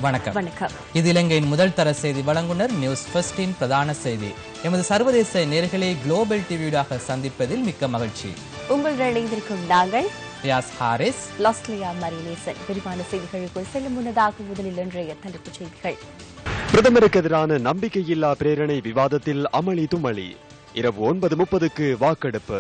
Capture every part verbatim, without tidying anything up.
வணக்கம். வணக்கம். இது இலங்கையின் முதல் தர செய்தி வழங்குனர் நியூஸ் ஃபர்ஸ்டின் பிரதான செய்தி. எமது சர்வதேச நேயர்களை குளோபல் டிவியூடாக சந்திப்பதில் மிக்க மகிழ்ச்சி. உங்களுடன் இணைந்திருக்கும் நாங்கள் ரியாஸ் ஹாரிஸ், லாஸ்லியா மரியனேசன். விரிவான செய்திகளுக்குள் செல்லும் முன்னதாக முதலில் இன்றைய தலைப்புச் செய்திகள். பிரதமருக்கு எதிரான நம்பிக்கையில்லா பிரேரணை விவாதத்தில் அமளி துமளி. இரவு ஒன்பது முப்பதுக்கு வாக்கெடுப்பு.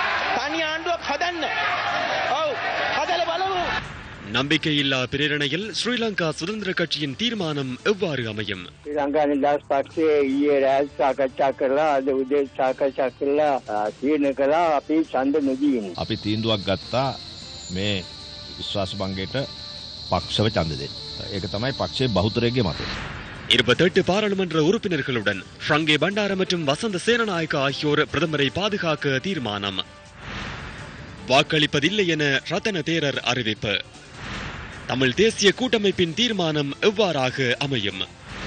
நம்பிக்கையில்லா பிரேரணையில் ஸ்ரீலங்கா சுதந்திர கட்சியின் தீர்மானம் எவ்வாறு அமையும்? ஸ்ரீலங்கா நிதாஸ் பக்ஷே ඊයේ රාජ් සාකච්ඡා කරලා අද උදේ සාකච්ඡා කරලා තීරණකලා අපි ඡන්ද නොදී ඉන්නේ. අපි තීන්දුවක් ගත්තා මේ විශ්වාස භංගයට පක්ෂව ඡන්ද දෙන්න. ඒක තමයි පක්ෂයේ බහුතරයේ මතය. இருபத்தெட்டு பாராளுமன்ற உறுப்பினர்களுடன் ஷங்கே பண்டார மற்றும் வசந்த சேனநாயக்க ஆகியோர் பிரதமரை பாதுகாக்க தீர்மானம். வாக்களிப்பதில்லை என ரத்தன தேரர் அறிவிப்பு. தமிழ் தேசிய கூட்டமைப்பின் தீர்மானம் எவ்வாறாக அமையும்?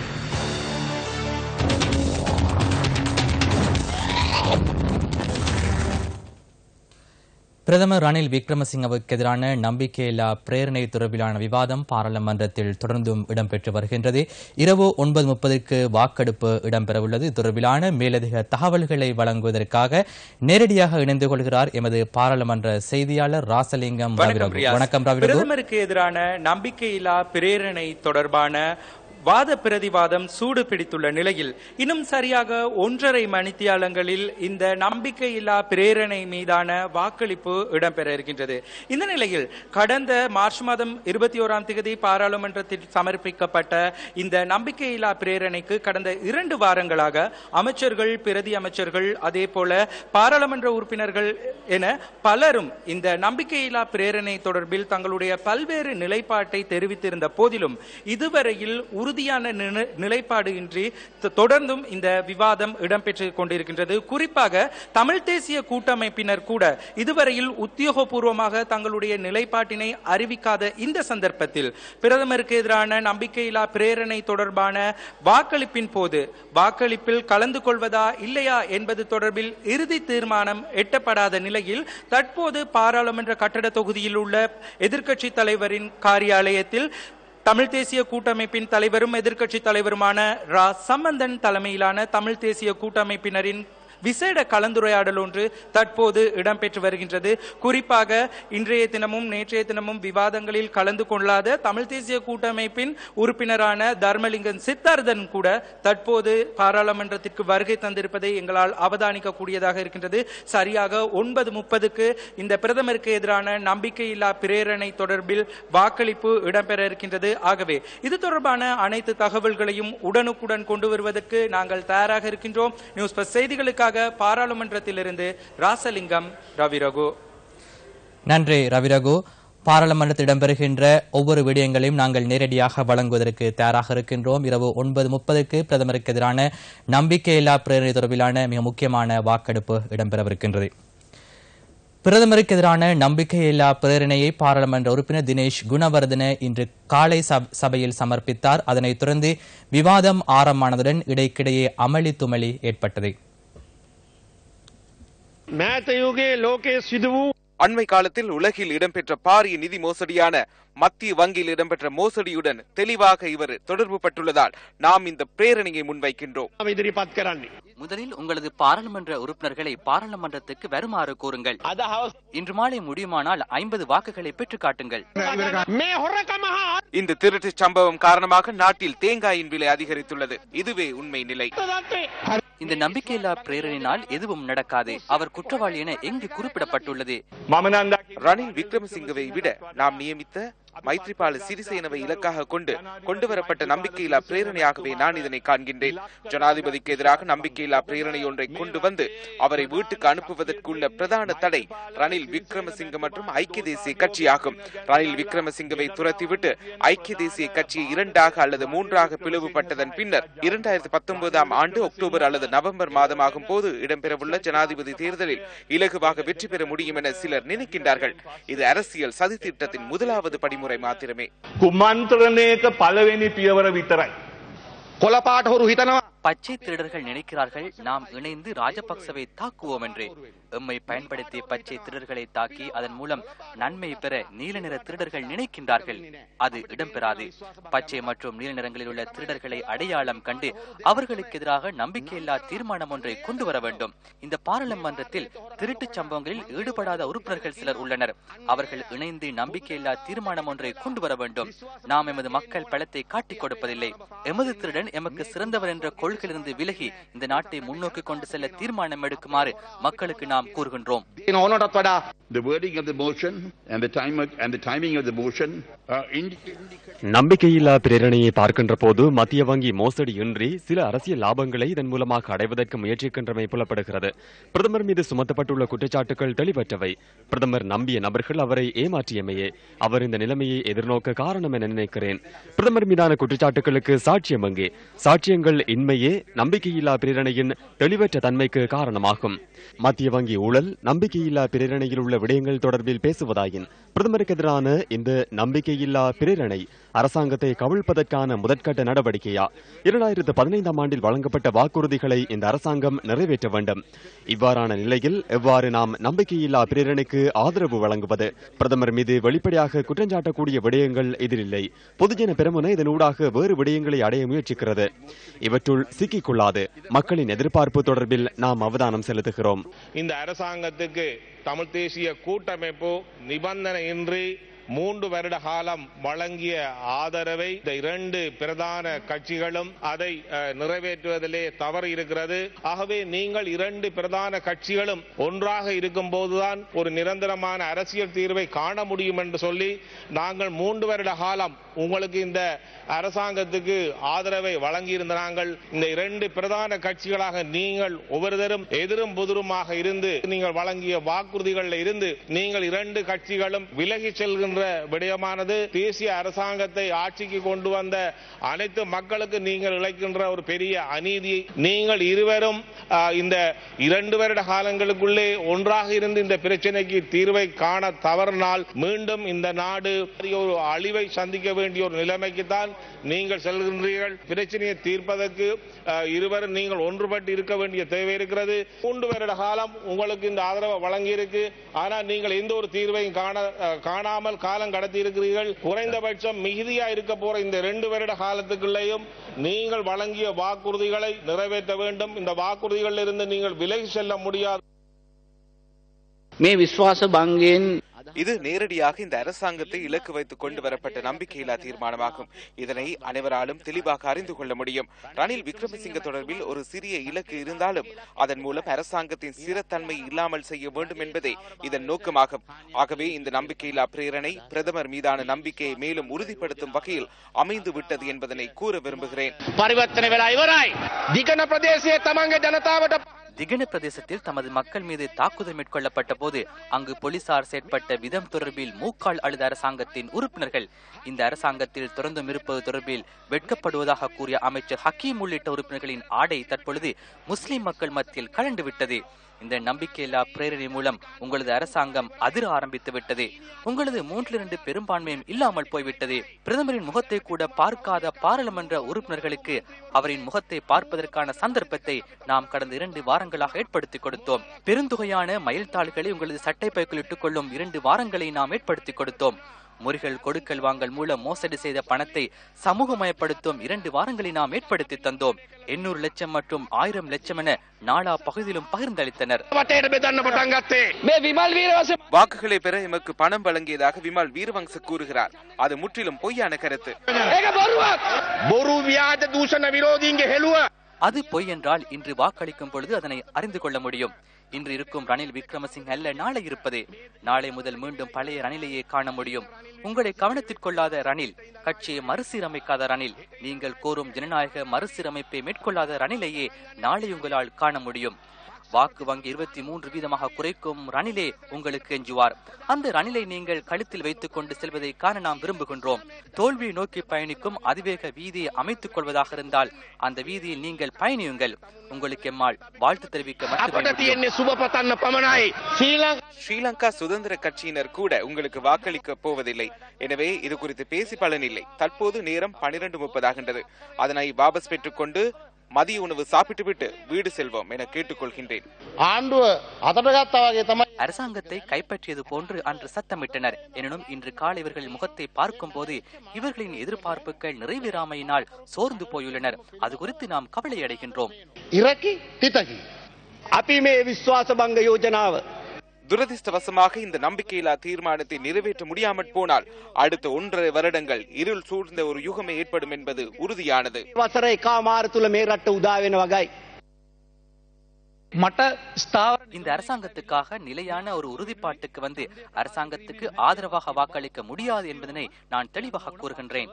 பிரதமர் ரணில் விக்ரமசிங்கவுக்கு எதிரான நம்பிக்கையில்லா பிரேரணை தொடர்பிலான விவாதம் பாராளுமன்றத்தில் தொடர்ந்தும் இடம்பெற்று வருகின்றது. இரவு ஒன்பது முப்பதுக்கு வாக்கெடுப்பு இடம்பெறவுள்ளது. இது தொடர்பிலான மேலதிக தகவல்களை வழங்குவதற்காக நேரடியாக இணைந்து கொள்கிறார் எமது பாராளுமன்ற செய்தியாளர் ராசலிங்கம். வணக்கம். பிரதமருக்கு எதிரான நம்பிக்கையில்லா பிரேரணை தொடர்பான வாத பிரதிவாதம் சூடு பிடித்துள்ள நிலையில் இன்னும் சரியாக ஒன்றரை மணித்தியாலங்களில் இந்த நம்பிக்கையில்லா பிரேரணை மீதான வாக்களிப்பு இடம்பெற இருக்கின்றது. இந்த நிலையில் கடந்த மார்ச் மாதம் இருபத்தி ஓராம் தேதி பாராளுமன்றத்தில் சமர்ப்பிக்கப்பட்ட இந்த நம்பிக்கையில்லா பிரேரணைக்கு கடந்த இரண்டு வாரங்களாக அமைச்சர்கள், பிரதி அமைச்சர்கள், அதே போல பாராளுமன்ற உறுப்பினர்கள் என பலரும் இந்த நம்பிக்கையில்லா பிரேரணை தொடர்பில் தங்களுடைய பல்வேறு நிலைப்பாட்டை தெரிவித்திருந்த போதிலும் இதுவரையில் உறுதியான நிலைப்பாடு இன்றி தொடர்ந்தும் இந்த விவாதம் இடம்பெற்று கொண்டிருக்கின்றது. குறிப்பாக தமிழ் தேசிய கூட்டமைப்பினர் கூட இதுவரையில் உத்தியோகபூர்வமாக தங்களுடைய நிலைப்பாட்டினை அறிவிக்காத இந்த சந்தர்ப்பத்தில் பிரதமருக்கு எதிரான நம்பிக்கையில்லா பிரேரணை தொடர்பான வாக்களிப்பின் போது வாக்களிப்பில் கலந்து கொள்வதா இல்லையா என்பது தொடர்பில் இறுதி தீர்மானம் எட்டப்படாத நிலையில் தற்போது பாராளுமன்ற கட்டட தொகுதியில் உள்ள எதிர்க்கட்சி தலைவரின் காரியாலயத்தில் தமிழ் தேசிய கூட்டமைப்பின் தலைவரும் எதிர்க்கட்சி தலைவருமான ரா சம்பந்தன் தலைமையிலான தமிழ் தேசிய கூட்டமைப்பினரின் விசேட கலந்துரையாடல் ஒன்று தற்போது இடம்பெற்று வருகின்றது. குறிப்பாக இன்றைய தினமும் நேற்றைய தினமும் விவாதங்களில் கலந்து கொள்ளாத தமிழ் தேசிய கூட்டமைப்பின் உறுப்பினரான தர்மலிங்கன் சித்தார்த்தன் கூட தற்போது பாராளுமன்றத்திற்கு வருகை தந்திருப்பதை எங்களால் அவதானிக்க கூடியதாக இருக்கின்றது. சரியாக ஒன்பது முப்பதுக்கு இந்த பிரதமருக்கு எதிரான நம்பிக்கையில்லா பிரேரணை தொடர்பில் வாக்களிப்பு இடம்பெற இருக்கின்றது. ஆகவே இது தொடர்பான அனைத்து தகவல்களையும் உடனுக்குடன் கொண்டு வருவதற்கு நாங்கள் தயாராக இருக்கின்றோம். நியூஸ் பிளஸ் செய்திகளுக்காக பாராளுமன்றத்திலிருந்து ராசலிங்கம், ரவிரகு. நன்றி ரவிரகு. பாராளுமன்றத்தில் இடம்பெறுகின்ற ஒவ்வொரு விடயங்களையும் நாங்கள் நேரடியாக வழங்குவதற்கு தயாராக இருக்கின்றோம். இரவு ஒன்பது முப்பதுக்கு பிரதமருக்கு எதிரான நம்பிக்கையில்லா பிரேரணை தொடர்பிலான மிக முக்கியமான வாக்கெடுப்பு இடம்பெறவிருக்கின்றது. பிரதமருக்கு எதிரான நம்பிக்கையில்லா பிரேரணையை பாராளுமன்ற உறுப்பினர் தினேஷ் குணவர்தன இன்று காலை சபையில் சமர்ப்பித்தார். அதனைத் தொடர்ந்து விவாதம் ஆரம்பமானதுடன் இடைக்கிடையே அமளி துமளி ஏற்பட்டது. அண்மை காலத்தில் உலகில் இடம்பெற்ற பாரிய நிதி மோசடியான மத்திய வங்கியில் இடம்பெற்ற மோசடியுடன் தெளிவாக இவர் தொடர்பு பட்டுள்ளதால் நாம் இந்த பிரேரணையை முன்வைக்கின்றோம். முதலில் உங்களது பாராளுமன்ற உறுப்பினர்களை பாராளுமன்றத்துக்கு வருமாறு கூறுங்கள். இன்று மாலை முடியுமானால் ஐம்பது வாக்குகளை பெற்றுக் காட்டுங்கள். இந்த திருட்டு சம்பவம் காரணமாக நாட்டில் தேங்காயின் விலை அதிகரித்துள்ளது. இதுவே உண்மை நிலை. இந்த நம்பிக்கையில்லா பிரேரணினால் எதுவும் நடக்காது. அவர் குற்றவாளி என எங்கு குறிப்பிடப்பட்டுள்ளது? ரணில் விக்ரமசிங்கவை விட நாம் நியமித்த மைத்ரிபால சிறிசேனவை இலக்காக கொண்டு கொண்டுவரப்பட்ட நம்பிக்கையில்லா பிரேரணையாகவே நான் இதனை காண்கின்றேன். ஜனாதிபதிக்கு எதிராக நம்பிக்கையில்லா பிரேரணை ஒன்றை கொண்டு வந்து அவரை வீட்டுக்கு அனுப்புவதற்குள்ள பிரதான தடை ரணில் விக்ரமசிங்க மற்றும் ஐக்கிய தேசிய கட்சியாகும். ரணில் விக்ரமசிங்கவை துரத்திவிட்டு ஐக்கிய தேசிய கட்சியை இரண்டாக அல்லது மூன்றாக பிளவுபட்டதன் பின்னர் இரண்டாயிரத்தி பத்தொன்பதாம் ஆண்டு அக்டோபர் அல்லது நவம்பர் மாதமாகும் போது இடம்பெறவுள்ள ஜனாதிபதி தேர்தலில் இலகுவாக வெற்றி பெற முடியும் என சிலர் நினைக்கின்றார்கள். இது அரசியல் சதித்திட்டத்தின் முதலாவது படிமுறை மாத்திரமே. කුමන්ත්‍රණයක පළවෙනි පියවර විතරයි. කොළපාට හොරු හිතනවා பச்சை திருடர்கள் நினைக்கிறார்கள் நாம் இணைந்து ராஜபக்சவை தாக்குவோம் என்று. எம்மை பயன்படுத்தி பச்சை திருடர்களை தாக்கி அதன் மூலம் நன்மை பெற நீல நிற திருடர்கள் நினைக்கின்றார்கள். அது இடம்பெறாது. பச்சை மற்றும் நீல நிறங்களில் உள்ள திருடர்களை அடையாளம் கண்டு அவர்களுக்கு எதிராக நம்பிக்கையில்லா தீர்மானம் ஒன்றை கொண்டு வர வேண்டும். இந்த பாராளுமன்றத்தில் திருட்டு சம்பவங்களில் ஈடுபடாத உறுப்பினர்கள் சிலர் உள்ளனர். அவர்கள் இணைந்து நம்பிக்கையில்லா தீர்மானம் ஒன்றை கொண்டு வர வேண்டும். நாம் எமது மக்கள் பலத்தை காட்டிக் கொடுப்பதில்லை. எமது திருடன் எமக்கு சிறந்தவர் என்ற கொள்கையிலிருந்து விலகி இந்த நாட்டை முன்னோக்கி கொண்டு செல்ல தீர்மானம் எடுக்குமாறு மக்களுக்கு நாம் கூறுகின்றோம். The wording of the motion and the time and the timing of the motion are நம்பிக்கையில்லா பிரேரணையை பார்க்கின்ற போது மத்திய வங்கி மோசடி இன்றி சில அரசியல் லாபங்களை இதன் மூலமாக அடைவதற்கு முயற்சிக்கின்றமை புலப்படுகிறது. பிரதமர் மீது சுமத்தப்பட்டுள்ள குற்றச்சாட்டுகள் தெளிவற்றவை. பிரதமர் நம்பிய நபர்கள் அவரை ஏமாற்றியமையே அவர் இந்த நிலைமையை எதிர்நோக்க காரணம் என நினைக்கிறேன். பிரதமர் மீதான குற்றச்சாட்டுகளுக்கு சாட்சியம் எங்கே? சாட்சியங்கள் இன்மையே நம்பிக்கையில்லா பிரேரணையின் தெளிவற்ற தன்மைக்கு காரணமாகும். மத்திய வங்கி ஊழல் நம்பிக்கையில்லா பிரேரணையில் உள்ள விடயங்கள் தொடர்பில் பேசுவதாயின் பிரதமருக்கு எதிரான இந்த நம்பிக்கையில்லா பிரேரணை அரசாங்கத்தை கவிழ்ப்பதற்கான முதற்கட்ட நடவடிக்கையா? இரண்டாயிரத்து பதினைந்தாம் ஆண்டில் வழங்கப்பட்ட வாக்குறுதிகளை இந்த அரசாங்கம் நிறைவேற்ற வேண்டும். இவ்வாறான நிலையில் எவ்வாறு நாம் நம்பிக்கையில்லா பிரேரணைக்கு ஆதரவு வழங்குவது? பிரதமர் மீது வெளிப்படையாக குற்றஞ்சாட்டக்கூடிய விடயங்கள் இதிலில்லை. பொதுஜன பெரமுன இதனூடாக வேறு விடயங்களை அடைய முயற்சிக்கிறது. இவற்றுள் சிக்கிக்கொள்ளாது மக்களின் எதிர்பார்ப்பு தொடர்பில் நாம் அவதானம் செலுத்துகிறோம். இந்த அரசாங்கத்துக்கு தமிழ் தேசிய கூட்டமைப்பு நிபந்தனையின்றி மூன்று வருட காலம் வழங்கிய ஆதரவை இந்த இரண்டு பிரதான கட்சிகளும் அதை நிறைவேற்றுவதிலே தவறு இருக்கிறது. ஆகவே நீங்கள் இரண்டு பிரதான கட்சிகளும் ஒன்றாக இருக்கும் போதுதான் ஒரு நிரந்தரமான அரசியல் தீர்வை காண முடியும் என்று சொல்லி நாங்கள் மூன்று வருட காலம் உங்களுக்கு இந்த அரசாங்கத்துக்கு ஆதரவை வழங்கியிருந்த நாங்கள் இந்த இரண்டு பிரதான கட்சிகளாக நீங்கள் ஒவ்வொருத்தரும் எதிரும் புதிருமாக இருந்து நீங்கள் வழங்கிய வாக்குறுதிகளில் இருந்து நீங்கள் இரண்டு கட்சிகளும் விலகி செல்கின்ற விடயமானது தேசிய அரசாங்கத்தை ஆட்சிக்கு கொண்டு வந்த அனைத்து மக்களுக்கு நீங்கள் இழைக்கின்ற ஒரு பெரிய அநீதி. நீங்கள் இருவரும் இந்த இரண்டு வருட காலங்களுக்குள்ளே ஒன்றாக இருந்து இந்த பிரச்சனைக்கு தீர்வை காண தவறினால் மீண்டும் இந்த நாடு ஒரு அழிவை சந்திக்க வேண்டிய ஒரு நிலைமைக்குத்தான் நீங்கள் செல்கின்றீர்கள். பிரச்சனையை தீர்ப்பதற்கு இருவரும் நீங்கள் ஒன்றுபட்டு இருக்க வேண்டிய தேவை இருக்கிறது. மூன்று வருட காலம் உங்களுக்கு இந்த ஆதரவை வழங்கியிருக்கு. ஆனால் நீங்கள் எந்த ஒரு தீர்வையும் காண காணாமல் காலம் கடத்தி இருக்கிறீர்கள். குறைந்தபட்சம் மிகுதியா இருக்க போற இந்த இரண்டு வருட காலத்துக்குள்ளேயும் நீங்கள் வழங்கிய வாக்குறுதிகளை நிறைவேற்ற வேண்டும். இந்த வாக்குறுதிகளில் இருந்து நீங்கள் விலகி செல்ல முடியாது. மே விஸ்வாச பங்கேன் இது நேரடியாக இந்த அரசாங்கத்தை இலக்கு வைத்துக் கொண்டு வரப்பட்ட நம்பிக்கையில்லா தீர்மானமாகும். இதனை அனைவராலும் தெளிவாக அறிந்து கொள்ள முடியும். ரணில் விக்ரமசிங்க தொடர்பில் ஒரு சிறிய இலக்கு இருந்தாலும் அதன் மூலம் அரசாங்கத்தின் ஸ்திரத்தன்மை இல்லாமல் செய்ய வேண்டும் என்பதே இதன் நோக்கமாகும். ஆகவே இந்த நம்பிக்கையில்லா பிரேரணை பிரதமர் மீதான நம்பிக்கையை மேலும் உறுதிப்படுத்தும் வகையில் அமைந்து விட்டது என்பதனை கூற விரும்புகிறேன். திகன பிரதேசத்தில் தமது மக்கள் மீது தாக்குதல் மேற்கொள்ளப்பட்ட போது அங்கு போலீசார் செயற்பட்ட விதம் தொடர்பில் மூக்கால் அழுத அரசாங்கத்தின் உறுப்பினர்கள் இந்த அரசாங்கத்தில் தொடர்ந்தும் இருப்பது தொடர்பில் வெட்கப்படுவதாக கூறிய அமைச்சர் ஹக்கீம் உள்ளிட்ட உறுப்பினர்களின் ஆடை தற்பொழுது முஸ்லிம் மக்கள் மத்தியில் கலண்டு விட்டது. இந்த நம்பிக்கையில்லா பிரேரணை மூலம் உங்களது அரசாங்கம் அதிர ஆரம்பித்து விட்டது. உங்களது மூன்றிலிருந்து பெரும்பான்மையும் இல்லாமல் போய்விட்டது. பிரதமரின் முகத்தை கூட பார்க்காத பாராளுமன்ற உறுப்பினர்களுக்கு அவரின் முகத்தை பார்ப்பதற்கான சந்தர்ப்பத்தை நாம் கடந்த இரண்டு வாரங்களாக ஏற்படுத்திக் கொடுத்தோம். பெருந்தொகையான மயில்தாள்களை உங்களது சட்டை பைக்குள் இட்டுக் கொள்ளும் இரண்டு வாரங்களை நாம் ஏற்படுத்திக் கொடுத்தோம். முறிகள் கொடுக்கல் வாங்கல் மூலம் மோசடி செய்த பணத்தை சமூகமயப்படுத்தும் இரண்டு வாரங்களை நாம் ஏற்படுத்தி தந்தோம். எண்ணூறு லட்சம் மற்றும் ஆயிரம் லட்சம் என நாலா பகுதியிலும் பகிர்ந்தளித்தனர். வாக்குகளை பெற எமக்கு பணம் வழங்கியதாக விமல் வீரவங்ச கூறுகிறார். அது முற்றிலும் பொய்யான கருத்து. அது பொய் என்றால் இன்று வாக்களிக்கும் பொழுது அதனை அறிந்து கொள்ள முடியும். இன்று இருக்கும் ரணில் விக்ரமசிங்க அல்ல நாளை இருப்பது. நாளை முதல் மீண்டும் பழைய ரணிலையே காண முடியும். உங்களை கவனத்திற்கொள்ளாத ரணில், கட்சியை மறுசீரமைக்காத ரணில், நீங்கள் கோரும் ஜனநாயக மறுசீரமைப்பை மேற்கொள்ளாத ரணிலையே நாளை உங்களால் காண முடியும். வாக்கு வங்கி இருபத்தி மூன்று வீதமாக குறைக்கும் ரணிலே உங்களுக்கு எஞ்சுவார். அந்த ரணிலை நீங்கள் கழுத்தில் வைத்துக் கொண்டு செல்வதை காண நாம் விரும்புகின்றோம். தோல்வியை நோக்கி பயணிக்கும் அதிவேக வீதியை அமைத்துக் கொள்வதாக இருந்தால் அந்த வீதியில் நீங்கள் பயணியுங்கள். உங்களுக்கு எம்மாள் வாழ்த்து தெரிவிக்க ஸ்ரீலங்கா சுதந்திர கட்சியினர் கூட உங்களுக்கு வாக்களிக்க போவதில்லை. எனவே இது குறித்து பேசி பலனில்லை. தற்போது நேரம் பனிரெண்டு முப்பது ஆகின்றது. அதனை வாபஸ் பெற்றுக் கொண்டு மதிய உணவு சாப்பிட்டுவிட்டு வீடு செல்வோம் என கேட்டுக்கொள்கின்றேன். அரசாங்கத்தை கைப்பற்றியது போன்று அன்று சத்தமிட்டனர். எனினும் இன்று காலை இவர்கள் முகத்தை பார்க்கும் போது இவர்களின் எதிர்பார்ப்புகள் நிறைவேறாமையினால் சோர்ந்து போயுள்ளனர். அது குறித்து நாம் கவலை அடைகின்றோம். துரதிர்ஷ்டவசமாக இந்த நம்பிக்கையில்லா தீர்மானத்தை நிறைவேற்ற முடியாமற் போனால் அடுத்த ஒன்றரை வருடங்கள் இருள் சூழ்ந்த ஒரு யுகமே ஏற்படும் என்பது உறுதியானது. இந்த அரசாங்கத்துக்காக நிலையான ஒரு உறுதிப்பாட்டுக்கு வந்து அரசாங்கத்துக்கு ஆதரவாக வாக்களிக்க முடியாது என்பதனை நான் தெளிவாக கூறுகின்றேன்.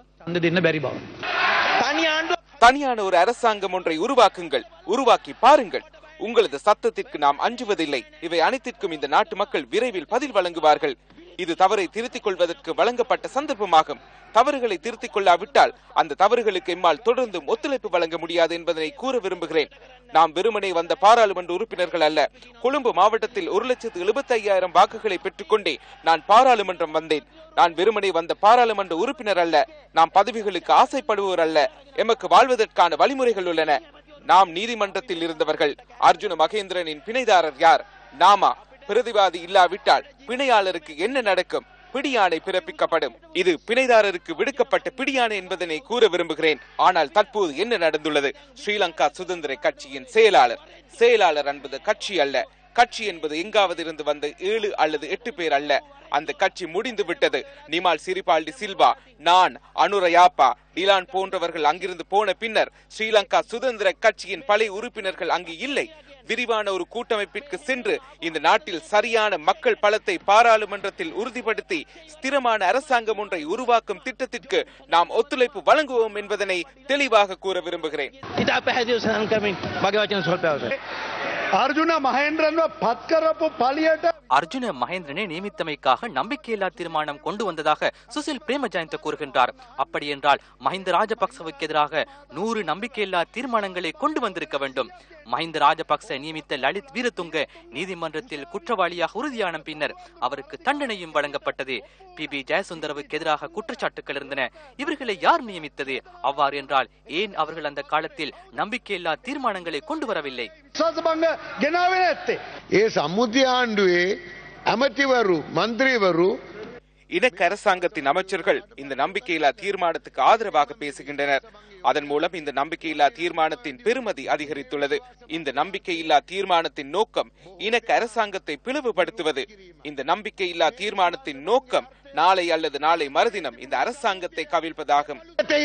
தனியான ஒரு அரசாங்கம் ஒன்றை உருவாக்குங்கள், உருவாக்கி பாருங்கள். உங்களது சத்தத்திற்கு நாம் அஞ்சுவதில்லை. இவை அனைத்திற்கும் இந்த நாட்டு மக்கள் விரைவில் பதில் வழங்குவார்கள். இது தவறை திருத்திக் கொள்வதற்கு வழங்கப்பட்ட சந்தர்ப்பமாகும். தவறுகளை திருத்திக் கொள்ளாவிட்டால் அந்த தவறுகளுக்கு எம்மால் தொடர்ந்தும் ஒத்துழைப்பு வழங்க முடியாது என்பதனை கூற விரும்புகிறேன். நாம் வெறுமனே வந்த பாராளுமன்ற உறுப்பினர்கள் அல்ல. கொழும்பு மாவட்டத்தில் ஒரு லட்சத்து எழுபத்தி ஐயாயிரம் வாக்குகளை பெற்றுக்கொண்டே நான் பாராளுமன்றம் வந்தேன். நான் வெறுமனே வந்த பாராளுமன்ற உறுப்பினர் அல்ல. நாம் பதவிகளுக்கு ஆசைப்படுவோர் அல்ல. எமக்கு வாழ்வதற்கான வழிமுறைகள் உள்ளன. நாம் நீதிமன்றத்தில் இருந்தவர்கள். அர்ஜுன மகேந்திரனின் பிணைதாரர் யார்? நாமா? பிரதிவாதி இல்லாவிட்டால் பிணையாளருக்கு என்ன நடக்கும்? பிடியாணை பிறப்பிக்கப்படும். இது பிணைதாரருக்கு விடுக்கப்பட்ட பிடியாணை என்பதனை கூற விரும்புகிறேன். ஆனால் தற்போது என்ன நடந்துள்ளது? ஸ்ரீலங்கா சுதந்திர கட்சியின் செயலாளர் செயலாளர் என்பது கட்சி அல்ல. கட்சி என்பது எங்காவது இருந்து வந்த ஏழு அல்லது எட்டு பேர் அல்ல. அந்த கட்சி முடிந்து விட்டது. நிமால் சிறிபால்டி சில்வா, நான், அனுரயாப்பா, டிலான் போன்றவர்கள் அங்கிருந்து போன பின்னர் ஸ்ரீலங்கா சுதந்திர கட்சியின் பழைய உறுப்பினர்கள் அங்கு இல்லை. விரிவான ஒரு கூட்டமைப்பிற்கு சென்று இந்த நாட்டில் சரியான மக்கள் பலத்தை பாராளுமன்றத்தில் உறுதிப்படுத்தி ஸ்திரமான அரசாங்கம் ஒன்றை உருவாக்கும் திட்டத்திற்கு நாம் ஒத்துழைப்பு வழங்குவோம் என்பதனை தெளிவாக கூற விரும்புகிறேன். அர்ஜுன மகேந்திரன் பத்கரப்பு பலியட்ட அர்ஜுன மகேந்திரனை நியமித்தமைக்காக நம்பிக்கையில்லா தீர்மானம் கொண்டு வந்ததாக சுசில் பிரேமஜயந்த கூறுகின்றார். அப்படி என்றால் மஹிந்த ராஜபக்சவுக்கு எதிராக நூறு நம்பிக்கையில்லா தீர்மானங்களை கொண்டு வந்திருக்க வேண்டும். மஹிந்த ராஜபக்ச நியமித்த லலித் வீரதுங்க நீதிமன்றத்தில் குற்றவாளியாக உறுதியான பின்னர் அவருக்கு தண்டனையும் வழங்கப்பட்டது. பி பி ஜெயசுந்தரவுக்கு எதிராக குற்றச்சாட்டுகள் இருந்தன. இவர்களை யார் நியமித்தது? அவ்வாறு என்றால் ஏன் அவர்கள் அந்த காலத்தில் நம்பிக்கையில்லா தீர்மானங்களை கொண்டு வரவில்லை? இணக்க அரசாங்கத்தின் அமைச்சர்கள் இந்த நம்பிக்கையில்லா தீர்மானத்துக்கு ஆதரவாக பேசுகின்றனர். அதன் மூலம் இந்த நம்பிக்கையில்லா தீர்மானத்தின் பெறுமதி அதிகரித்துள்ளது. இந்த நம்பிக்கையில்லா தீர்மானத்தின் நோக்கம் இணக்க அரசாங்கத்தை பிளவுபடுத்துவது. இந்த நம்பிக்கையில்லா தீர்மானத்தின் நோக்கம் நாளை அல்லது நாளை மறுதினம் இந்த அரசாங்கத்தை கவிழ்ப்பதாகும்.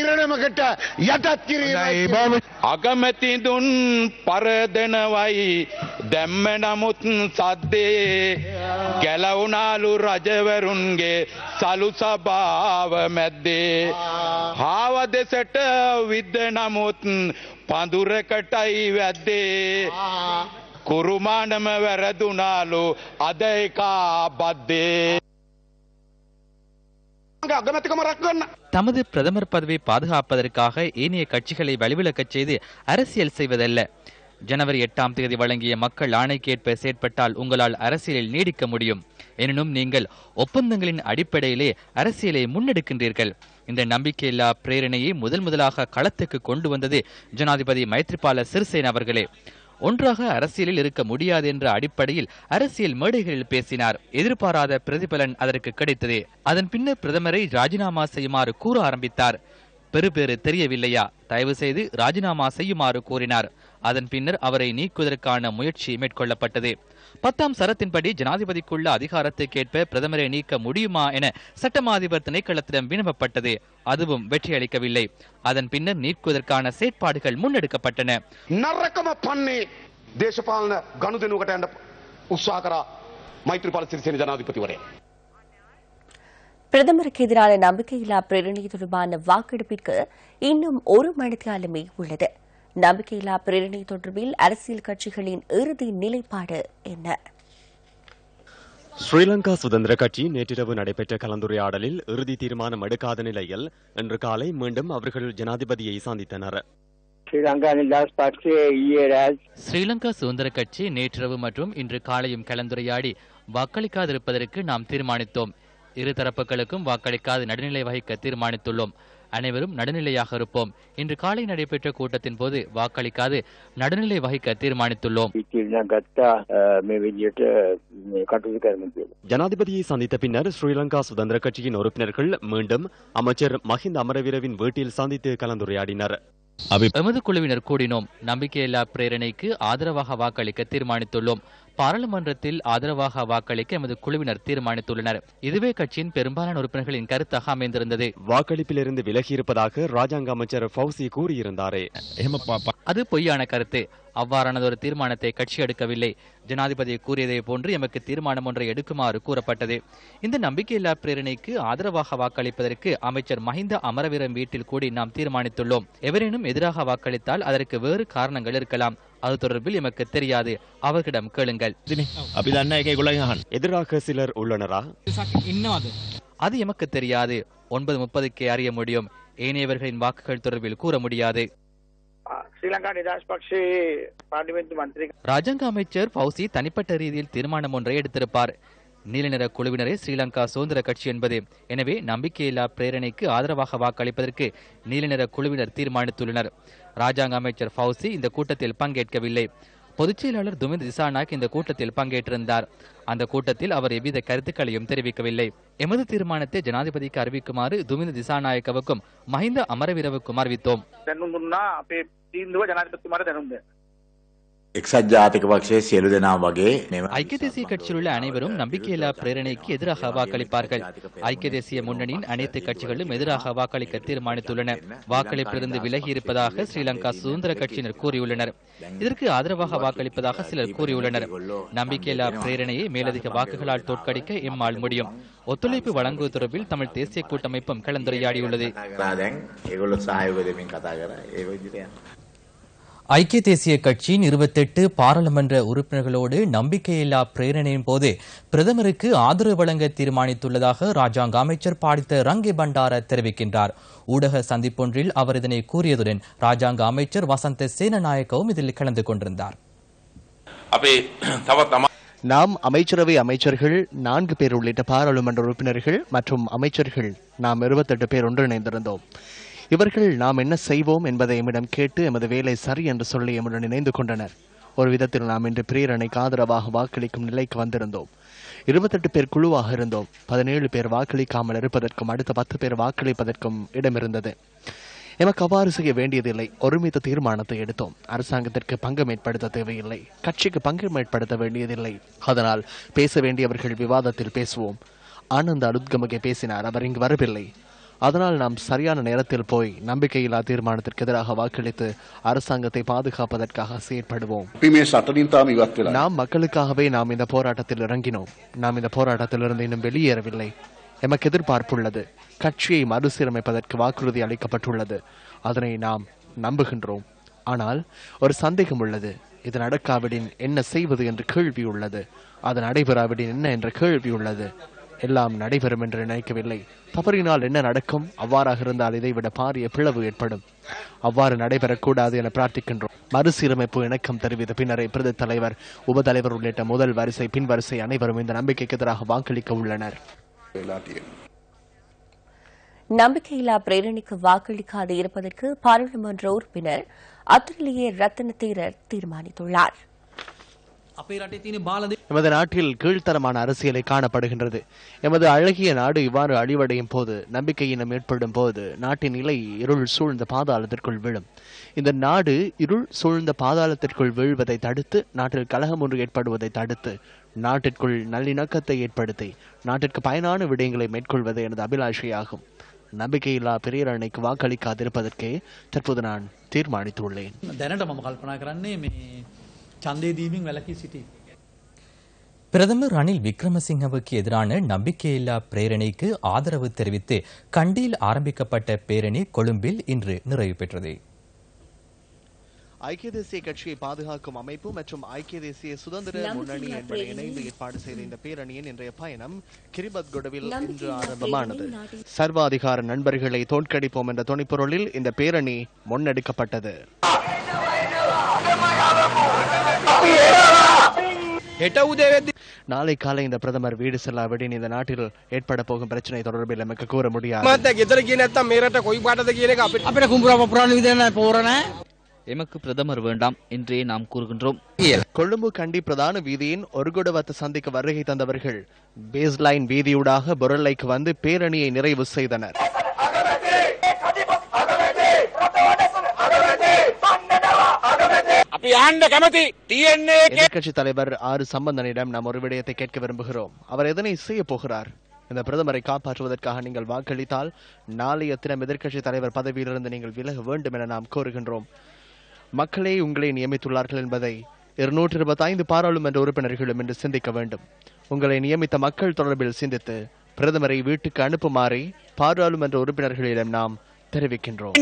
අගමැතිදුන් පරදනවයි දැම්ම නමුත් සද්දේ ගැලවුනාලු රජවරුන්ගේ සලු සභාව මැද්දේ හාව දෙසට විද්ද නමුත් පඳුරකටයි වැද්දේ කුරුමානම වැරදුනාලු අද එකා බද්දේ. தமது பிரதமர் பதவியை பாதுகாப்பதற்காக ஏனைய கட்சிகளை வலுவிழக்கச் செய்து அரசியல் செய்வதல்ல. ஜனவரி எட்டாம் தேதி வழங்கிய மக்கள் ஆணைக்கேற்ப செயற்பட்டால் உங்களால் அரசியலில் நீடிக்க முடியும். எனினும் நீங்கள் ஒப்பந்தங்களின் அடிப்படையிலே அரசியலை முன்னெடுக்கின்றீர்கள். இந்த நம்பிக்கையில்லா பிரேரணையை முதல் முதலாக களத்துக்கு கொண்டு வந்தது ஜனாதிபதி மைத்ரிபால சிறிசேன அவர்களே. ஒன்றாக அரசியலில் இருக்க முடியாது என்ற அடிப்படையில் அரசியல் மேடைகளில் பேசினார். எதிர்பாராத பிரதிபலன் அதற்கு கிடைத்தது. அதன் பின்னர் பிரதமரை ராஜினாமா செய்யுமாறு கூற ஆரம்பித்தார். பெறுபேறு தெரியவில்லையா? தயவு செய்து ராஜினாமா செய்யுமாறு கூறினார். அதன் பின்னர் அவரை நீக்குவதற்கான முயற்சி மேற்கொள்ளப்பட்டது. பத்தாம் சரத்தின்படி ஜனாதிபதிக்குள்ள அதிகாரத்துக்கேற்ப பிரதமரை நீக்க முடியுமா என சட்டமாதிபர் திணைக்களத்திடம் வினவப்பட்டது. அதுவும் வெற்றியளிக்கவில்லை. அதன் பின்னர் நீக்குவதற்கான செயற்பாடுகள் முன்னெடுக்கப்பட்டன. நரකම පන්නේ දේශපාලන ගනුදෙනුවකට යන්න උත්සාහ කරා මෛත්‍රීපාල සිරිසේන ජනාධිපතිවරයා. பிரதமருக்கு எதிரான நம்பிக்கையில்லா பிரேரணை தொடர்பான வாக்கெடுப்பிற்கு இன்னும் ஒரு மணித்தியாலமே உள்ளது. நம்பிக்கையில்லா பிரேரணை தொடர்பில் அரசியல் கட்சிகளின் இறுதி நிலைப்பாடு என்ன? ஸ்ரீலங்கா சுதந்திர கட்சி நேற்றிரவு நடைபெற்ற கலந்துரையாடலில் இறுதி தீர்மானம் எடுக்காத நிலையில் இன்று காலை மீண்டும் அவர்கள் ஜனாதிபதியை சந்தித்தனர். ஸ்ரீலங்கா சுதந்திர கட்சி நேற்றிரவு மற்றும் இன்று காலையும் கலந்துரையாடி வாக்களிக்காதிருப்பதற்கு நாம் தீர்மானித்தோம். இரு தரப்புகளுக்கும் வாக்களிக்காது நடுநிலை வகிக்க தீர்மானித்துள்ளோம். அனைவரும் நடுநிலையாக இருப்போம். இன்று காலை நடைபெற்ற கூட்டத்தின் போது வாக்களிக்காது நடுநிலை வகிக்க தீர்மானித்துள்ளோம். ஜனாதிபதியை சந்தித்த பின்னர் ஸ்ரீலங்கா சுதந்திர கட்சியின் உறுப்பினர்கள் மீண்டும் அமைச்சர் மஹிந்த அமரவீரவின் வீட்டில் சந்தித்து கலந்துரையாடினர். எமது குழுவினர் கூடினோம். நம்பிக்கையில்லா பிரேரணைக்கு ஆதரவாக வாக்களிக்க தீர்மானித்துள்ளோம். பாராளுமன்றத்தில் ஆதரவாக வாக்களிக்க எமது குழுவினர் தீர்மானித்துள்ளனர். இதுவே கட்சியின் பெரும்பாலான உறுப்பினர்களின் கருத்தாக அமைந்திருந்தது. வாக்களிப்பிலிருந்து விலகியிருப்பதாக ராஜாங்க அமைச்சர் ஃபௌசி கூறியிருந்தாரே, அது பொய்யான கருத்து. அவ்வாறானதொரு தீர்மானத்தை கட்சி எடுக்கவில்லை. ஜனாதிபதி கூறியதை போன்று எமக்கு தீர்மானம் ஒன்றை எடுக்குமாறு கூறப்பட்டது. இந்த நம்பிக்கையில்லா பிரேரணைக்கு ஆதரவாக வாக்களிப்பதற்கு அமைச்சர் மஹிந்த அமரவீரன் வீட்டில் கூடி நாம் தீர்மானித்துள்ளோம். எவரேனும் எதிராக வாக்களித்தால் அதற்கு வேறு காரணங்கள் இருக்கலாம். அது தொடர்பில் எமக்கு தெரியாது. அவர்களிடம் கேளுங்கள். எதிராக சிலர் உள்ளனரா? அது எமக்கு தெரியாது. ஒன்பது முப்பதுக்கே அறிய முடியும். ஏனையவர்களின் வாக்குகள் தொடர்பில் கூற முடியாது. ராஜாங்க அமைச்சர் ஃபௌசி தனிப்பட்ட ரீதியில் தீர்மானம் ஒன்றை எடுத்திருப்பார். நீலநிற குழுவினரே ஸ்ரீலங்கா சுதந்திர கட்சி என்பது. எனவே நம்பிக்கையில்லா பிரேரணைக்கு ஆதரவாக வாக்களிப்பதற்கு நீலநிற குழுவினர் தீர்மானித்துள்ளனர். ராஜாங்க அமைச்சர் ஃபௌசி இந்த கூட்டத்தில் பங்கேற்கவில்லை. பொதுச் செயலாளர் துமிந்த் திசாநாயக் இந்த கூட்டத்தில் பங்கேற்றிருந்தார். அந்த கூட்டத்தில் அவர் எவ்வித கருத்துக்களையும் தெரிவிக்கவில்லை. எமது தீர்மானத்தை ஜனாதிபதிக்கு அறிவிக்குமாறு துமிந்த் திசாநாயக்கவுக்கும் மஹிந்த அமரவீரவுக்கும் அறிவித்தோம். ஐக்கிய தேசிய கட்சியில் உள்ள அனைவரும் நம்பிக்கையில்லா பிரேரணைக்கு எதிராக வாக்களிப்பார்கள். ஐக்கிய தேசிய முன்னணியின் அனைத்து கட்சிகளும் எதிராக வாக்களிக்க தீர்மானித்துள்ளன. வாக்களிப்பிலிருந்து விலகி இருப்பதாக ஸ்ரீலங்கா சுதந்திர கட்சியினர் கூறியுள்ளனர். இதற்கு ஆதரவாக வாக்களிப்பதாக சிலர் கூறியுள்ளனர். நம்பிக்கையில்லா பிரேரணையை மேலதிக வாக்குகளால் தோற்கடிக்க எம்மால் முடியும். ஒத்துழைப்பு வழங்குவது தொடர்பில் தமிழ் தேசிய கூட்டமைப்பும் கலந்துரையாடியுள்ளது. ஐக்கிய தேசிய கட்சியின் இருபத்தெட்டு பாராளுமன்ற உறுப்பினர்களோடு நம்பிக்கையில்லா பிரேரணையின் போது பிரதமருக்கு ஆதரவு வழங்க தீர்மானித்துள்ளதாக ராஜாங்க அமைச்சர் பாடித்த ரங்கே பண்டார தெரிவிக்கின்றார். ஊடக சந்திப்பொன்றில் அவர் இதனை கூறியதுடன் ராஜாங்க அமைச்சர் வசந்த சேனநாயக்கவும் இதில் கலந்து கொண்டிருந்தார். நாம் அமைச்சரவை அமைச்சர்கள் நான்கு பேர் உள்ளிட்ட பாராளுமன்ற உறுப்பினர்கள் மற்றும் அமைச்சர்கள் நாம் இருபத்தெட்டு பேர் ஒன்றிணைந்திருந்தோம். இவர்கள் நாம் என்ன செய்வோம் என்பதை எம்மிடம் கேட்டு எமது வேலை சரி என்று சொல்லி எம்முடன் இணைந்து கொண்டனர். ஒரு விதத்தில் நாம் இன்று பிரேரணைக்கு ஆதரவாக வாக்களிக்கும் நிலைக்கு வந்திருந்தோம். இருபத்தெட்டு பேர் குழுவாக இருந்தோம். பதினேழு பேர் வாக்களிக்காமல் இருப்பதற்கும் அடுத்த பத்து பேர் வாக்களிப்பதற்கும் இடமிருந்தது. எமக்கு அவ்வாறு செய்ய வேண்டியதில்லை. ஒருமித்த தீர்மானத்தை எடுத்தோம். அரசாங்கத்திற்கு பங்கம் ஏற்படுத்த தேவையில்லை. கட்சிக்கு பங்கம் ஏற்படுத்த வேண்டியதில்லை. அதனால் பேச வேண்டியவர்கள் விவாதத்தில் பேசுவோம். ஆனந்த அலுத்கமகே பேசினார். அவர் இங்கு வரவில்லை. அதனால் நாம் சரியான நேரத்தில் போய் நம்பிக்கையில்லா தீர்மானத்திற்கு எதிராக வாக்களித்து அரசாங்கத்தை பாதுகாப்பதற்காக செயற்படுவோம். நாம் மக்களுக்காகவே நாம் இந்த போராட்டத்தில் இறங்கினோம். நாம் இந்த போராட்டத்திலிருந்து இன்னும் வெளியேறவில்லை. எமக்கு எதிர்பார்ப்புள்ளது. கட்சியை மறுசீரமைப்பதற்கு வாக்குறுதி அளிக்கப்பட்டுள்ளது. அதனை நாம் நம்புகின்றோம். ஆனால் ஒரு சந்தேகம் உள்ளது. இது நடக்காவிடின் என்ன செய்வது என்று கேள்வி உள்ளது. அது நடைபெறாவிடின் என்ன என்ற கேள்வி உள்ளது. எல்லாம் நடைபெறும் என்று நினைக்கவில்லை. தவறினால் என்ன நடக்கும்? அவ்வாறாக இருந்தால் இதைவிட பாரிய பிளவு ஏற்படும். அவ்வாறு நடைபெறக்கூடாது என பிரார்த்திக்கின்றோம். மறுசீரமைப்பு இணக்கம் தெரிவித்த பின்னரே பிரதி தலைவர், உபதலைவர் உள்ளிட்ட முதல் வரிசை பின் வரிசை அனைவரும் இந்த நம்பிக்கைக்கு எதிராக வாக்களிக்க உள்ளனர். நம்பிக்கையில்லா பிரேரணைக்கு வாக்களிக்காது இருப்பதற்கு பாராளுமன்ற உறுப்பினர் அத்துலியே ரத்ன தேரர் தீர்மானித்துள்ளார். எமது நாட்டில் கீழ்த்தரமான அரசியலை காணப்படுகின்றது. எமது அழகிய நாடு இவ்வாறு அழிவடையும் போது, நம்பிக்கையினம் ஏற்படும் போது நாட்டின் நிலை இருள் சூழ்ந்த பாதாளத்திற்குள் விழும். இந்த நாடு இருள் சூழ்ந்த பாதாளத்திற்குள் வீழ்வதை தடுத்து, நாட்டில் கலகம் ஒன்று ஏற்படுவதை தடுத்து, நாட்டிற்குள் நல்லிணக்கத்தை ஏற்படுத்தி நாட்டிற்கு பயனான விடயங்களை மேற்கொள்வது எனது அபிலாஷையாகும். நம்பிக்கையில்லா பிரேரணைக்கு வாக்களிக்காதிருப்பதற்கே தற்போது நான் தீர்மானித்துள்ளேன். பிரதமர் ரணில் விக்ரமசிங்கவுக்கு எதிரான நம்பிக்கையில்லா பிரேரணைக்கு ஆதரவு தெரிவித்து கண்டியில் ஆரம்பிக்கப்பட்ட பேரணி கொழும்பில் இன்று நிறைவு பெற்றது. ஐக்கிய தேசிய கட்சியை பாதுகாக்கும் அமைப்பு மற்றும் ஐக்கிய தேசிய சுதந்திர முன்னணி என்பதை இணைந்து ஏற்பாடு செய்த இந்த பேரணியின் இன்றைய பயணம் கிரிபத்கொடவில் இன்று ஆரம்பமானது. சர்வாதிகார நண்பர்களை தோற்கடிப்போம் என்ற துணைப்பொருளில் இந்த பேரணி முன்னெடுக்கப்பட்டது. நாளை காலை இந்த பிரதமர் வீடு செல்லாவிடின் இந்த நாட்டில் ஏற்பட போகும் பிரச்சனை தொடர்பில் நமக்கு கூற முடியாது. எமக்கு பிரதமர் வேண்டாம் என்றே நாம் கூறுகின்றோம். கொழும்பு கண்டி பிரதான வீதியின் ஒருகுடவத்த சந்திக்கு வருகை தந்தவர்கள் பேஸ்லைன் வீதியூடாக பொருளைக்கு வந்து பேரணியை நிறைவு செய்தனர். எதிர்க்கட்சி தலைவர் ஆறு சம்பந்தனிடம் நாம் ஒரு விடயத்தை கேட்க விரும்புகிறோம். அவர் எதனை செய்ய போகிறார்? இந்த பிரதமரை காப்பாற்றுவதற்காக நீங்கள் வாக்களித்தால் நாளைய தினம் எதிர்க்கட்சி தலைவர் பதவியிலிருந்து நீங்கள் விலக வேண்டும் என நாம் கோருகின்றோம். மக்களே உங்களை நியமித்துள்ளார்கள் என்பதை இருநூற்றி இருபத்தி ஐந்து பாராளுமன்ற உறுப்பினர்களும் என்று சிந்திக்க வேண்டும். உங்களை நியமித்த மக்கள் தொடர்பில் சிந்தித்து பிரதமரை வீட்டுக்கு அனுப்புமாறு பாராளுமன்ற உறுப்பினர்களிடம் நாம் தெரிவிக்கின்றோம்.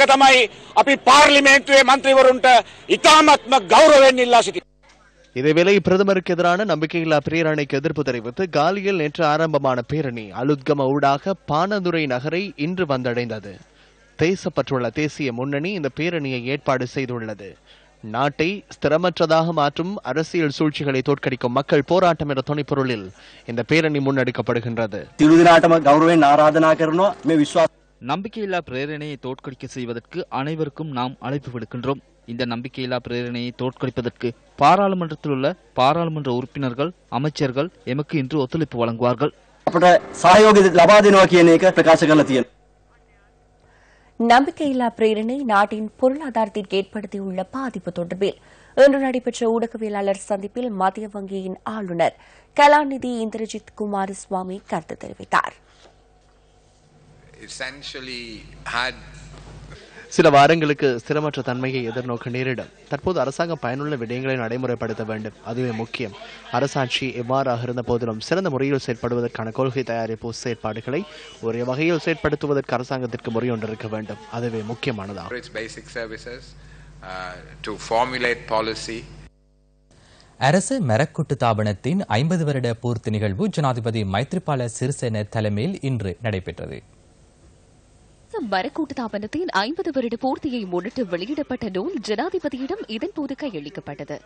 இதேவேளை பிரதமருக்கு எதிரான நம்பிக்கையில்லா பிரேரணைக்கு எதிர்ப்பு தெரிவித்து காலியில் நேற்று ஆரம்பமான பேரணி அலுத்கம ஊடாக பானதுரை நகரை இன்று வந்தடைந்தது. தேசப்பற்றுள்ள தேசிய முன்னணி இந்த பேரணியை ஏற்பாடு செய்துள்ளது. நாட்டை ஸ்திரமற்றதாக மாற்றும் அரசியல் சூழ்ச்சிகளை தோற்கடிக்கும் மக்கள் போராட்டம் என்ற துணைப்பொருளில் இந்த பேரணி முன்னெடுக்கப்படுகின்றது. நம்பிக்கையில்லா பிரேரணையை தோற்கடிக்க செய்வதற்கு அனைவருக்கும் நாம் அழைப்பு விடுக்கின்றோம். இந்த நம்பிக்கையில்லா பிரேரணையை தோற்கடிப்பதற்கு பாராளுமன்றத்தில் உள்ள பாராளுமன்ற உறுப்பினர்கள், அமைச்சர்கள் எமக்கு இன்று ஒத்துழைப்பு வழங்குவார்கள். நம்பிக்கையில்லா பிரேரணை நாட்டின் பொருளாதாரத்திற்கு ஏற்படுத்தியுள்ள பாதிப்பு தொடர்பில் இன்று நடைபெற்ற ஊடகவியலாளர் சந்திப்பில் மத்திய வங்கியின் ஆளுநர் கலாநிதி இந்திரஜித் குமாரசுவாமி கருத்து தெரிவித்தார். சில வாரங்களுக்கு ஸ்திரமற்ற தன்மையை எதிர்நோக்க நேரிடும். தற்போது அரசாங்கம் பயனுள்ள விடயங்களை நடைமுறைப்படுத்த வேண்டும். அதுவே முக்கியம். அரசாட்சி எவ்வாறாக இருந்த போதிலும் சிறந்த முறையில் செயற்படுவதற்கான கொள்கை தயாரிப்பு செயற்பாடுகளை ஒரே வகையில் செயற்படுத்துவதற்கு அரசாங்கத்திற்கு முறையொன்று இருக்க வேண்டும். அதுவே முக்கியமானதாகும். அரசு மரக்கூட்டு தாபனத்தின் ஐம்பது வருட பூர்த்தி நிகழ்வு ஜனாதிபதி மைத்ரிபால சிறிசேன தலைமையில் இன்று நடைபெற்றது. மரக்கூட்டு தாபனத்தின் ஐம்பது வருட பூர்த்தியை முன்னிட்டு வெளியிடப்பட்ட நூல் ஜனாதிபதியிடம் இதன்போது கையளிக்கப்பட்டது.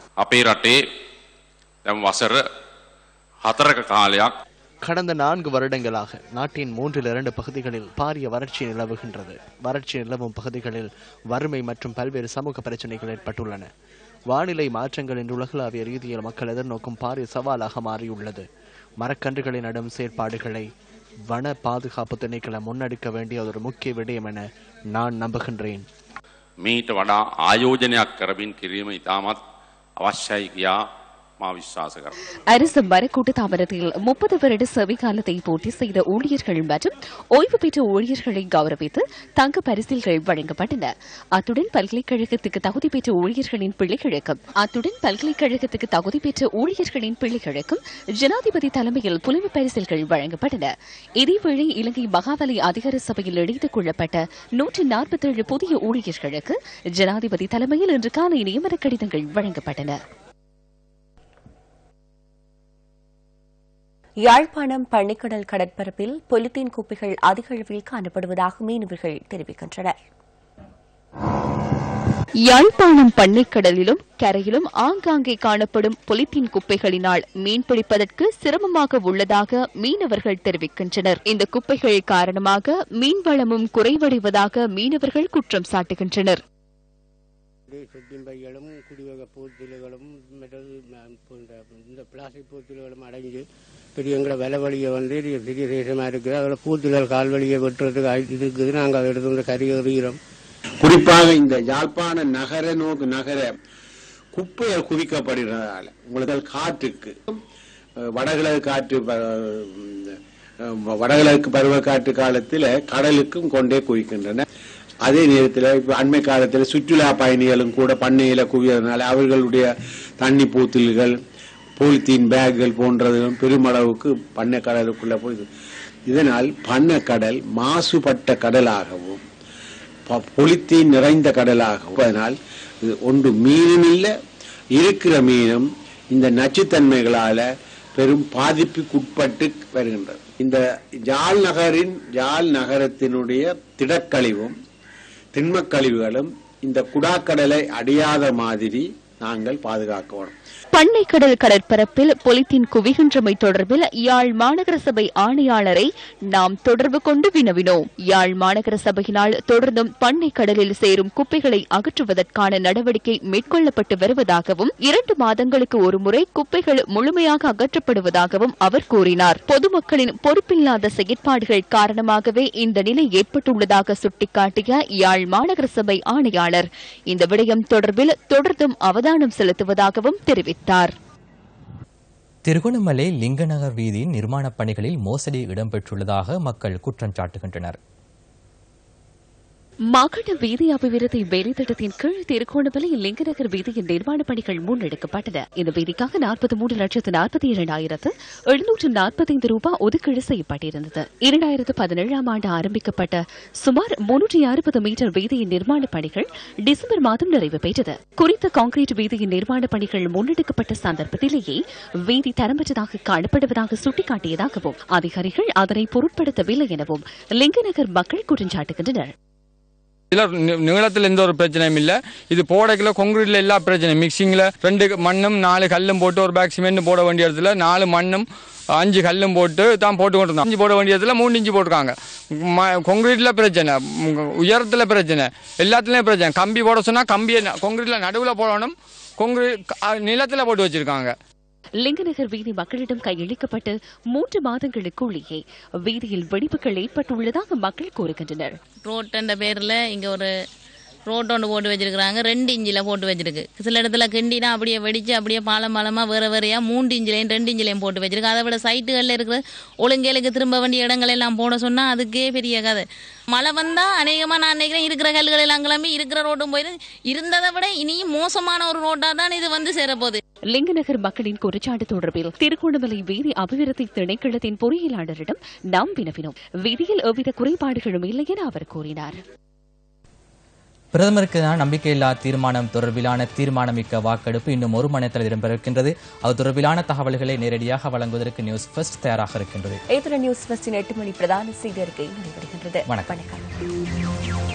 கடந்த நான்கு வருடங்களாக நாட்டின் மூன்றில் இரண்டு பகுதிகளில் பாரிய வறட்சி நிலவுகின்றது. வறட்சி நிலவும் பகுதிகளில் வறுமை மற்றும் பல்வேறு சமூக பிரச்சனைகள் ஏற்பட்டுள்ளன. வானிலை மாற்றங்கள் இன்று உலகளாவிய ரீதியில் மக்கள் எதிர்நோக்கும் பாரிய சவாலாக மாறியுள்ளது. மரக்கன்றுகளை நடும் செயற்பாடுகளை வன பாதுகாப்பு திணைக்களம் முன்னெடுக்க வேண்டிய ஒரு முக்கிய விடயம் என நான் நம்புகின்றேன். மீට වඩා ආයෝජනයක් කරමින් කිරීම ඉතාමත් අවශ්‍යයි කියා මා විශ්වාස කරනවා. அரசு மரக்கூட்டு தாபனத்தில் முப்பது வருட சேவை காலத்தை பூர்த்தி செய்த ஊழியர்கள் மற்றும் ஓய்வு பெற்ற ஊழியர்களை கௌரவித்து தங்க பரிசில்கள் வழங்கப்பட்டன. அத்துடன் பல்கலைக்கழகத்துக்கு தகுதி பெற்ற ஊழியர்களின் பிள்ளைகளுக்கும் அத்துடன் பல்கலைக்கழகத்துக்கு தகுதி பெற்ற ஊழியர்களின் பிள்ளைகளுக்கும் ஜனாதிபதி தலைமையில் புலமை பரிசில்கள் வழங்கப்பட்டன. இதேவேளை இலங்கை மகாவலி அதிகார சபையில் இணைத்துக் கொள்ளப்பட்ட நூற்றி நாற்பத்தி ஏழு புதிய ஊழியர்களுக்கு ஜனாதிபதி தலைமையில் இன்று காலை நியமன கடிதங்கள் வழங்கப்பட்டன. யாழ்ப்பாணம் பன்னிக்கடல் கடற்பரப்பில் பொலித்தீன் குப்பைகள் அதிக அளவில் காணப்படுவதாக மீனவர்கள் தெரிவிக்கின்றனர். யாழ்ப்பாணம் பண்ணைக்கடலிலும் கரையிலும் ஆங்காங்கே காணப்படும் பொலித்தீன் குப்பைகளினால் மீன்பிடிப்பதற்கு சிரமமாக உள்ளதாக மீனவர்கள் தெரிவிக்கின்றனர். இந்த குப்பைகள் காரணமாக மீன்வளமும் குறைவடைவதாக மீனவர்கள் குற்றம் சாட்டுகின்றனர். பைகளும் குடிவக பூத்தில்களும் மற்றது இந்த பிளாஸ்டிக் பூத்தில்களும் அடைஞ்சு பெரிய எங்களை விலை வழியை வந்து பெரிய தேசமாக இருக்குது. அதில் பூத்தில்கள் கால் வழியை வெட்டுறதுக்கு இருக்குது. நாங்கள் அதை எடுத்து வந்து கறி எறிகிறோம். குறிப்பாக இந்த யாழ்ப்பாண நகர நோக்கு நகர குப்பைகள் குவிக்கப்படுகிறதால உங்களுக்கு காற்றுக்கு வடகிழக்கு காற்று வடகிழக்கு பருவ காற்று காலத்தில் கடலுக்கும் கொண்டே குவிக்கின்றன. அதே நேரத்தில் இப்ப அண்மை காலத்தில் சுற்றுலா பயணிகளும் கூட பண்ணையில குவியறதுனால அவர்களுடைய தண்ணி பூத்தில்கள், போலித்தீன் பேக்குகள் போன்றதும் பெருமளவுக்கு பண்ணை கடலுக்குள்ள போயிது. இதனால் பண்ணை கடல் மாசுபட்ட கடலாகவும் பொலித்தீன் நிறைந்த கடலாகவும் அதனால் ஒன்று மீனும் இல்லை, இருக்கிற மீனும் இந்த நச்சுத்தன்மைகளால பெரும் பாதிப்புக்குட்பட்டு வருகின்றது. இந்த ஜாழ் நகரின் ஜாழ் நகரத்தினுடைய திடக்கழிவும் திண்மக்கழிவுகளும் இந்த குடாக்கடலை அடியாத மாதிரி நாங்கள் பாதுகாக்கணும். பண்ணைக்கடல் கடற்பரப்பில் பொலித்தீன் குவிகின்றமை தொடர்பில் யாழ் மாநகர சபை ஆணையாளரை நாம் தொடர்பு கொண்டு வினவினோம். யாழ் மாநகர சபையினால் தொடர்ந்தும் பண்ணைக்கடலில் சேரும் குப்பைகளை அகற்றுவதற்கான நடவடிக்கை மேற்கொள்ளப்பட்டு வருவதாகவும் இரண்டு மாதங்களுக்கு ஒருமுறை குப்பைகள் முழுமையாக அகற்றப்படுவதாகவும் அவர் கூறினார். பொதுமக்களின் பொறுப்பில்லாத செயற்பாடுகள் காரணமாகவே இந்த நிலை ஏற்பட்டுள்ளதாக சுட்டிக்காட்டிய யாழ் மாநகர சபை ஆணையாளர் இந்த விடயம் தொடர்பில் தொடர்ந்தும் அவதானம் செலுத்துவதாகவும் தெரிவித்தார். திருகோணமலை லிங்கநகர் வீதியின் நிர்மாணப் பணிகளில் மோசடி இடம்பெற்றுள்ளதாக மக்கள் குற்றம் சாட்டுகின்றனர். மாகாண வீதி அபிவிருத்தி வேலைத்திட்டத்தின் கீழ் திருகோணமலை லிங்கநகர் வீதியின் நிர்மாணப் பணிகள் முன்னெடுக்கப்பட்டன. இந்த வீதிக்காக நாற்பத்தி மூன்று லட்சத்து நாற்பத்தி இரண்டாயிரத்து எழுநூற்று நாற்பத்தைந்து ரூபாய் ஒதுக்கீடு செய்யப்பட்டிருந்தது. இரண்டாயிரத்து பதினேழாம் ஆண்டு ஆரம்பிக்கப்பட்ட சுமார் முன்னூற்றி அறுபது மீட்டர் வீதியின் நிர்மாணப் பணிகள் டிசம்பர் மாதம் நிறைவு பெற்றது. குறித்த கான்கிரீட் வீதியின் நிர்மாணப் பணிகள் முன்னெடுக்கப்பட்ட சந்தர்ப்பத்திலேயே வீதி தரமற்றதாக காணப்படுவதாக சுட்டிக்காட்டியதாகவும் அதிகாரிகள் அதனை பொருட்படுத்தவில்லை எனவும் லிங்கநகர் மக்கள் குற்றம் சாட்டுகின்றனர். நீளத்தில் எந்த ஒரு பிரச்சனையும் இல்ல. இது போடக்கில கொங்கிரீட்ல எல்லா பிரச்சனையும் மிக்சிங்ல ரெண்டு மண்ணும் நாலு கல்லும் போட்டு ஒரு பேக் சிமெண்ட் போட வேண்டிய இடத்துல நாலு மண்ணும் அஞ்சு கல்லும் போட்டு தான் போட்டு கொண்டு அஞ்சு போட வேண்டிய இடத்துல மூணு இஞ்சு போட்டிருக்காங்க. கொங்கிரீட்ல பிரச்சனை, உயரத்துல பிரச்சனை, எல்லாத்துலயும் பிரச்சனை. கம்பி போட சொன்னா கம்பியை கொங்கிரீட்ல நடுவுல போடணும், கொங்கிரீட் நிலத்துல போட்டு வச்சிருக்காங்க. லிங்கநகர் வீதி மக்களிடம் கையளிக்கப்பட்டு மூன்று மாதங்களுக்குள்ளேயே வீதியில் வெடிப்புகள் ஏற்பட்டுள்ளதாக மக்கள் கூறுகின்றனர். ரோட் என்ற பேர்ல இங்க ஒரு ரோட் ஒன்று போட்டு வச்சிருக்காங்க. ரெண்டு இஞ்சில போட்டு வச்சிருக்கு. சில இடத்துல கிண்டினா அப்படியே வெடிச்சு அப்படியே பாலம் பாலமா வேற வேறையா மூன்று இஞ்சிலையும் ரெண்டு இஞ்சிலையும் போட்டு வச்சிருக்கு. அதை விட சைட்டுகள்ல இருக்கிற ஒழுங்கேலுக்கு திரும்ப வேண்டிய இடங்கள் எல்லாம் போட சொன்னா அதுக்கே பெரிய கதை. மழை வந்தா அநேகமா நான் நினைக்கிறேன் இருக்கிற கல்லுகள் எல்லாம் கிளம்பி இருக்கிற ரோட்டும் போயிரு. இருந்ததை விட இனியும் மோசமான ஒரு ரோட்டா தான் இது வந்து சேரப்போகுது. லிங்கநகர் மக்களின் குற்றச்சாட்டு தொடர்பில் திருகோணமலை வீதி அபிவிருத்தி திணைக்களத்தின் பொறியியலாளரிடம் நாம் வினவினோம். வீதியில் எவ்வித குறைபாடுகளும் இல்லை என அவர் கூறினார். பிரதமருக்கு நம்பிக்கையில்லா தீர்மானம் தொடர்பிலான தீர்மானமிக்க வாக்கெடுப்பு இன்னும் ஒரு மணி நேரத்தில் இடம்பெறுகின்றது. அது தொடர்பிலான தகவல்களை நேரடியாக வழங்குவதற்கு நியூஸ் ஃபர்ஸ்ட் தயாராக இருக்கின்றது. நியூஸ் ஃபர்ஸ்டின் எட்டு மணி பிரதான செய்தி அறிக்கை நடைபெறுகின்றது. வணக்கம்.